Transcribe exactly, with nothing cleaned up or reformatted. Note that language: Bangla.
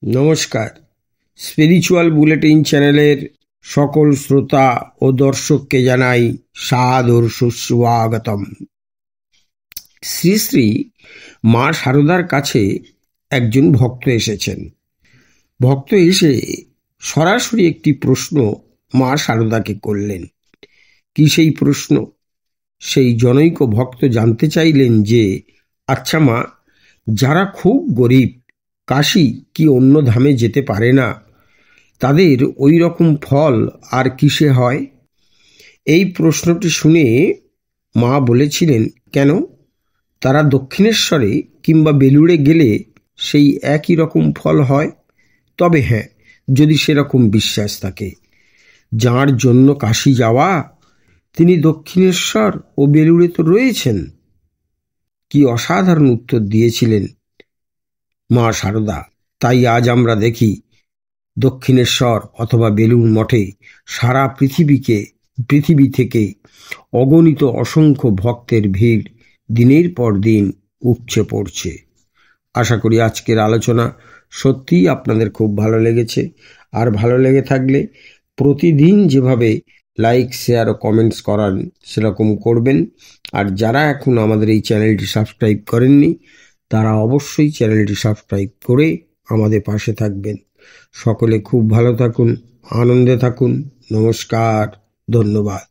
নমস্কার। স্পিরিচুয়াল বুলেটিন চ্যানেলের সকল শ্রোতা ও দর্শককে জানাই সাদর সুস্বাগতম। শ্রী শ্রী মা শারদার কাছে একজন ভক্ত এসেছেন। ভক্ত এসে সরাসরি একটি প্রশ্ন মা শারদাকে করলেন। কি সেই প্রশ্ন? সেই জনৈক ভক্ত জানতে চাইলেন যে, আচ্ছা মা, যারা খুব গরিব, কাশী কি অন্য ধামে যেতে পারে না, তাদের ওই রকম ফল আর কিসে হয়? এই প্রশ্নটি শুনে মা বলেছিলেন, কেন, তারা দক্ষিণেশ্বরে কিংবা বেলুড়ে গেলে সেই একই রকম ফল হয়। তবে হ্যাঁ, যদি সেরকম বিশ্বাস থাকে। যার জন্য কাশী যাওয়া, তিনি দক্ষিণেশ্বর ও বেলুড়ে তো রয়েছেন। কি অসাধারণ উত্তর দিয়েছিলেন মা শারদা। তাই আজ আমরা দেখি দক্ষিণেশ্বর অথবা বেলুড় মঠে সারা পৃথিবীকে পৃথিবী থেকে অগণিত অসংখ্য ভক্তের ভিড় দিনের পর দিন উপচে পড়ছে। আশা করি আজকের আলোচনা সত্যিই আপনাদের খুব ভালো লেগেছে। আর ভালো লেগে থাকলে প্রতিদিন যেভাবে লাইক, শেয়ার ও কমেন্টস করান সেরকম করবেন। আর যারা এখন আমাদের এই চ্যানেলটি সাবস্ক্রাইব করেননি, তারা অবশ্যই চ্যানেলটি সাবস্ক্রাইব করে আমাদের পাশে থাকবেন। সকলে খুব ভালো থাকুন, আনন্দে থাকুন। নমস্কার, ধন্যবাদ।